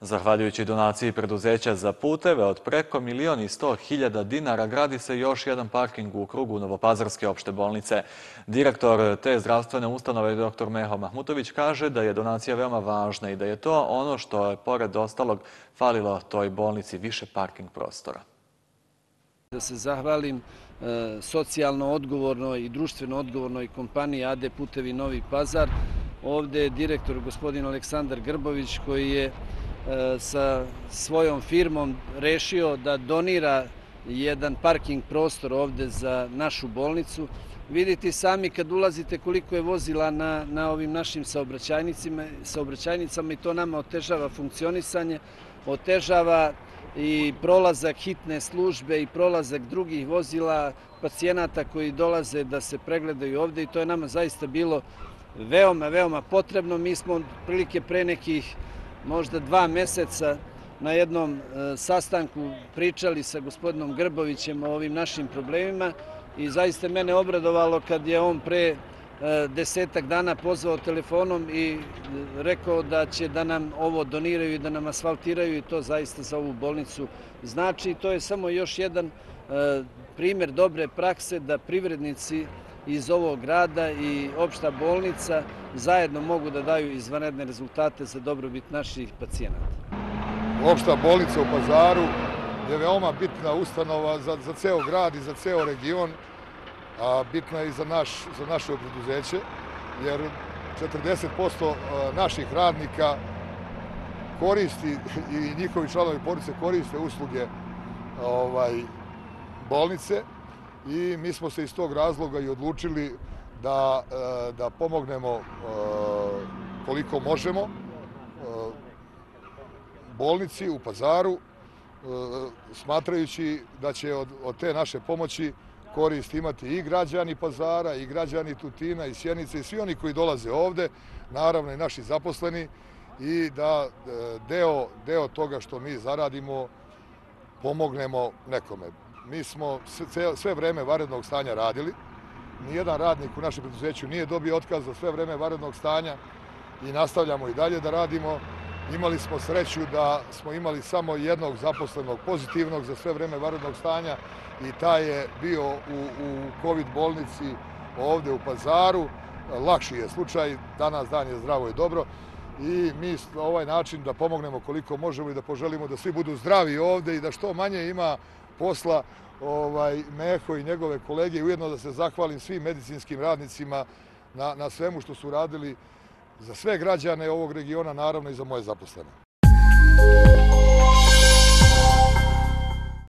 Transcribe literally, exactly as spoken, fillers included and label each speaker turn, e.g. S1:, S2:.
S1: Zahvaljujući donaciji preduzeća za puteve od preko milion i sto hiljada dinara gradi se još jedan parking u krugu Novopazarske opšte bolnice. Direktor te zdravstvene ustanove, doktor Meho Mahmutović, kaže da je donacija veoma važna i da je to ono što je, pored ostalog, falilo toj bolnici, više parking prostora.
S2: Da se zahvalim socijalno odgovornoj i društveno odgovornoj kompaniji A D Putevi Novi Pazar. Ovde je direktor gospodin Aleksandar Grbović koji je sa svojom firmom rešio da donira jedan parking prostor ovde za našu bolnicu. Vidite sami kad ulazite koliko je vozila na, na ovim našim saobraćajnicama i to nama otežava funkcionisanje, otežava i prolazak hitne službe i prolazak drugih vozila, pacijenata koji dolaze da se pregledaju ovde i to je nama zaista bilo veoma, veoma potrebno. Mi smo prilike pre nekih možda dva meseca na jednom sastanku pričali sa gospodinom Grbovićem o ovim našim problemima i zaista mene obradovalo kad je on pre desetak dana pozvao telefonom i rekao da će da nam ovo doniraju i da nam asfaltiraju i to zaista za ovu bolnicu znači. To je samo još jedan primer dobre prakse da privrednici iz ovog grada i opšta bolnica zajedno mogu da daju izvanredne rezultate za dobrobit naših pacijenata.
S3: Opšta bolnica u Pazaru je veoma bitna ustanova za, za ceo grad i za ceo region, a bitna je i za, naš, za naše preduzeće, jer četrdeset posto naših radnika koristi i njihovi članovi porodice koriste usluge ovaj, bolnice i mi smo se iz tog razloga i odlučili da, da pomognemo koliko možemo bolnici u Pazaru, smatrajući da će od, od te naše pomoći korist imati i građani Pazara, i građani Tutina, i Sjenice, i svi oni koji dolaze ovde, naravno i naši zaposleni, i da deo, deo toga što mi zaradimo pomognemo nekome. Mi smo sve, sve vreme vanrednog stanja radili, nijedan radnik u našem preduzeću nije dobio otkaz za sve vreme vanrednog stanja i nastavljamo i dalje da radimo. Imali smo sreću da smo imali samo jednog zaposlenog pozitivnog za sve vreme vanrednog stanja i taj je bio u, u COVID bolnici ovde u Pazaru. Lakši je slučaj, danas dan je zdravo i dobro i mi na ovaj način da pomognemo koliko možemo i da poželimo da svi budu zdravi ovde i da što manje ima posla ovaj, Meho i njegove kolege i ujedno da se zahvalim svim medicinskim radnicima na, na svemu što su radili za sve građane ovog regiona, naravno i za moje zaposlene.